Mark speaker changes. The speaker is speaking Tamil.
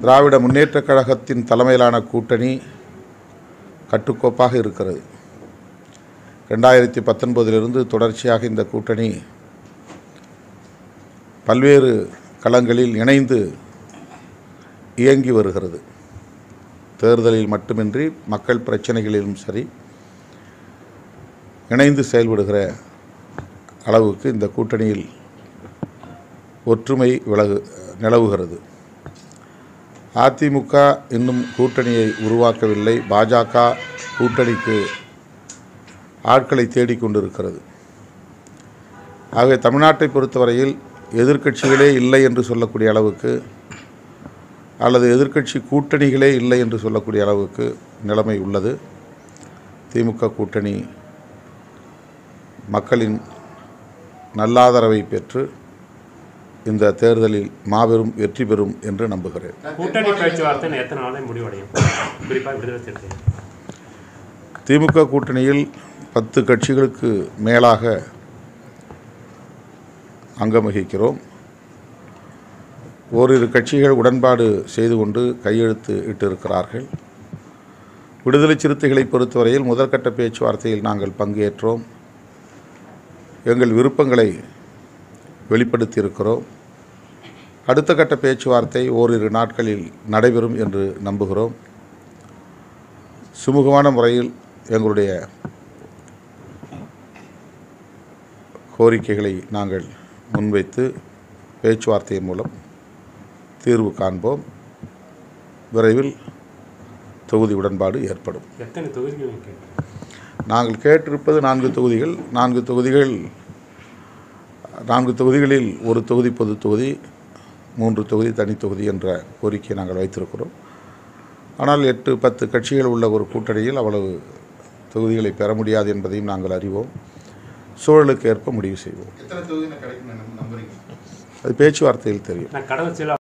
Speaker 1: திராவிட முன்னேற்றக் கழகத்தின் தலைமையிலான கூட்டணி கட்டுக்கோப்பாக இருக்கிறது. 2019 தொடர்ச்சியாக இந்த கூட்டணி பல்வேறு களங்களில் இணைந்து இயங்கி வருகிறது. தேர்தலில் மட்டுமின்றி மக்கள் பிரச்சனைகளிலும் சரி இணைந்து செயல்படுகிற அளவுக்கு இந்த கூட்டணியில் ஒற்றுமை நிலவுகிறது. அதிமுக இன்னும் கூட்டணியை உருவாக்கவில்லை. பாஜக கூட்டணிக்கு ஆட்களை தேடிக்கொண்டிருக்கிறது. ஆகவே தமிழ்நாட்டை பொறுத்தவரையில் எதிர்க்கட்சிகளே இல்லை என்று சொல்லக்கூடிய அளவுக்கு அல்லது எதிர்க்கட்சி கூட்டணிகளே இல்லை என்று சொல்லக்கூடிய அளவுக்கு நிலைமை உள்ளது. திமுக கூட்டணி மக்களின் நல்லாதரவை பெற்று இந்த தேர்தலில் மாபெரும் வெற்றி பெறும் என்று நம்புகிறேன்.
Speaker 2: கூட்டணி பேச்சுவார்த்தை எத்தனை நாளில் முடிவடையும்? குறிப்பாக விடுதலை சிறுத்தைகள்
Speaker 1: திமுக கூட்டணியில் 10 கட்சிகளுக்கு மேலாக அங்கம் வகிக்கிறோம். ஓரிரு கட்சிகள் உடன்பாடு செய்து கொண்டு கையெழுத்து இட்டிருக்கிறார்கள். விடுதலை சிறுத்தைகளை பொறுத்தவரையில் முதற்கட்ட பேச்சுவார்த்தையில் நாங்கள் பங்கேற்றோம். எங்கள் விருப்பங்களை வெளிப்படுத்தியிருக்கிறோம். அடுத்த கட்ட பேச்சுவார்த்தை ஓரிரு நாட்களில் நடைபெறும் என்று நம்புகிறோம். சுமூகமான முறையில் எங்களுடைய கோரிக்கைகளை நாங்கள் முன்வைத்து பேச்சுவார்த்தையின் மூலம் தீர்வு காண்போம். விரைவில் தொகுதி உடன்பாடு ஏற்படும்.
Speaker 2: எத்தனை தொகுதிகள்
Speaker 1: நாங்கள் கேட்டிருப்பது 4 தொகுதிகள். 4 தொகுதிகளில் ஒரு தொகுதி பொது தொகுதி, 3 தொகுதி தனி தொகுதி என்ற கோரிக்கையை நாங்கள் வைத்திருக்கிறோம். ஆனால் 8-10 கட்சிகள் உள்ள ஒரு கூட்டணியில் அவ்வளவு தொகுதிகளை பெற முடியாது என்பதையும் நாங்கள் அறிவோம். சூழலுக்கு ஏற்ப முடிவு செய்வோம். அது பேச்சுவார்த்தையில் தெரியும்.